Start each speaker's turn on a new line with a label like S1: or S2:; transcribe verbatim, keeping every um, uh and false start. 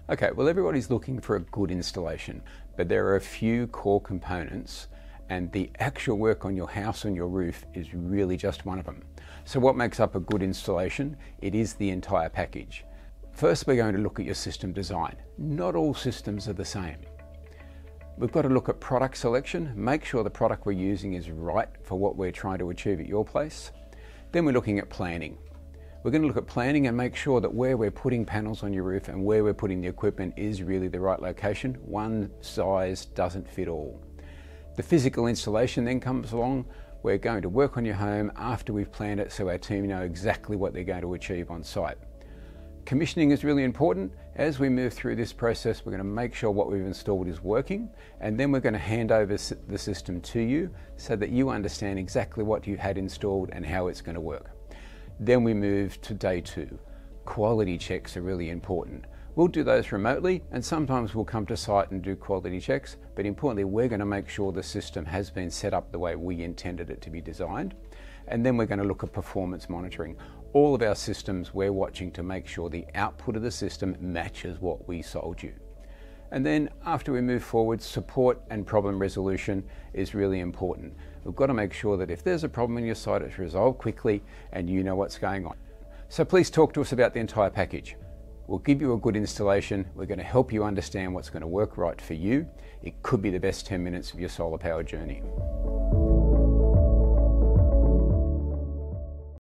S1: Okay, well, everybody's looking for a good installation, but there are a few core components, and the actual work on your house and your roof is really just one of them. So what makes up a good installation? It is the entire package. First, we're going to look at your system design. Not all systems are the same. We've got to look at product selection, make sure the product we're using is right for what we're trying to achieve at your place. Then we're looking at planning. We're going to look at planning and make sure that where we're putting panels on your roof and where we're putting the equipment is really the right location. One size doesn't fit all. The physical installation then comes along. We're going to work on your home after we've planned it so our team know exactly what they're going to achieve on site. Commissioning is really important. As we move through this process, we're going to make sure what we've installed is working, and then we're going to hand over the system to you so that you understand exactly what you had installed and how it's going to work. Then we move to day two. Quality checks are really important. We'll do those remotely, and sometimes we'll come to site and do quality checks, but importantly, we're going to make sure the system has been set up the way we intended it to be designed. And then we're going to look at performance monitoring. All of our systems, we're watching to make sure the output of the system matches what we sold you. And then after we move forward, support and problem resolution is really important. We've got to make sure that if there's a problem in your site, it's resolved quickly and you know what's going on. So please talk to us about the entire package. We'll give you a good installation. We're going to help you understand what's going to work right for you. It could be the best ten minutes of your solar power journey.